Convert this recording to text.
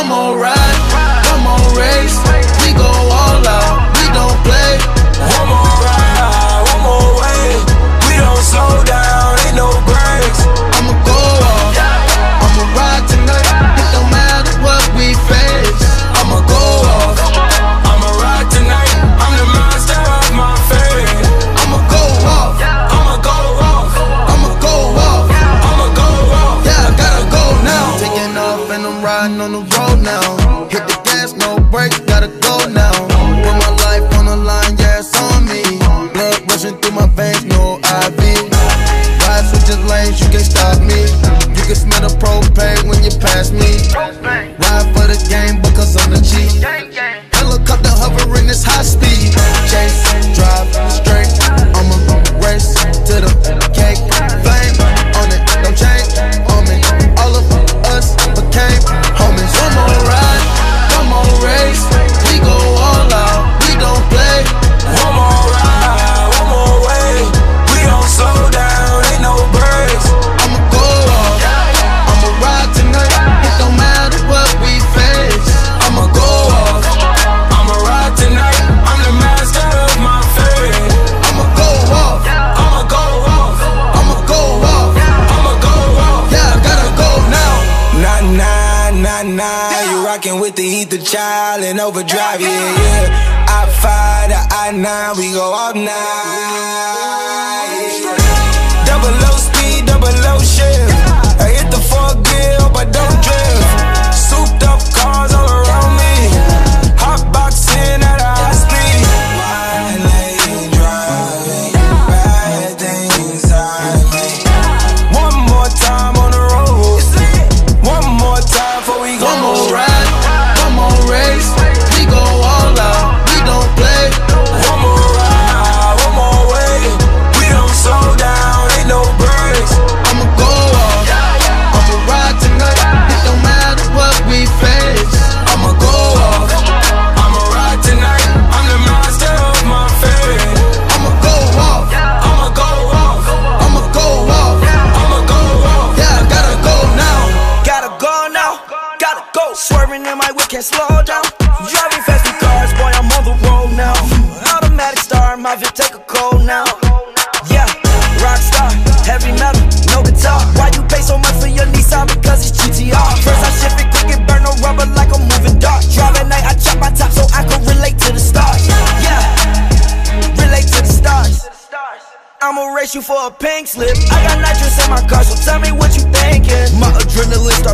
One more ride, one more race. We go all out, we don't play. One more ride, one more way. We don't slow down, ain't no breaks. I'ma go off, I'ma ride tonight. It don't matter what we face. I'ma go off, I'ma ride tonight. I'm the master of my fate. I'ma go off, I'ma go off. I'ma go off. I'ma go off. Yeah, I gotta go now. Taking off and I'm riding on the road now. Hit the gas, no brakes, gotta go now. Put my life on the line, yeah, it's on me. Blood rushing through my veins, no IV. Ride switching lanes, you can't stop me. You can smell the propane when you pass me. Ride for the game because I'm the chief. Helicopter hovering this high speed. Chase, drive, straight. I'ma race to the cake. Flame on it, don't change on me. All of us became homies. One more ride, one more race. We go all out, we don't play. One more ride, one more way. We don't slow down, ain't no breaks. I'ma go off, I'ma ride tonight. It don't matter what we face. I'ma go off, I'ma ride tonight. I'm the master of my fate. I'ma go off, I'ma go off. I'ma go off. I'ma go off. Yeah, I gotta go now. Nah, you rockin' with the Ether Child and Overdrive, yeah. I-5 to I-9, we go all night, yeah. Double low speed, double low shift. I hit the 4th gear, hope I don't drift. Souped up cars all around me. Hot boxing at a high speed. Wine lane driving, bad things I make. One more time on the road. One more time before we go. One more ride, one more race. We go all out, we don't play. One more ride, one more way. We don't slow down, ain't no breaks. I'ma go off, I'ma ride tonight. It don't matter what we face. I'ma go off, I'ma ride tonight. I'm the master of my fate. I'ma go off, I'ma go off. I'ma go off. I'ma go off. Yeah, I gotta go now. Gotta go now, gotta go. Swerving in my whip, can't slow down. Driving fast in cars, boy, I'm on the road now. Automatic star, my Vic take a cold now. Yeah, rock star, heavy metal, no guitar. Why you pay so much for your Nissan? Because it's GTR. First I shift it quick and burn no rubber like a moving dart. Drive at night, I chop my top so I can relate to the stars. Yeah, relate to the stars. I'ma race you for a pink slip. I got nitrous in my car, so tell me what you thinking. My adrenaline start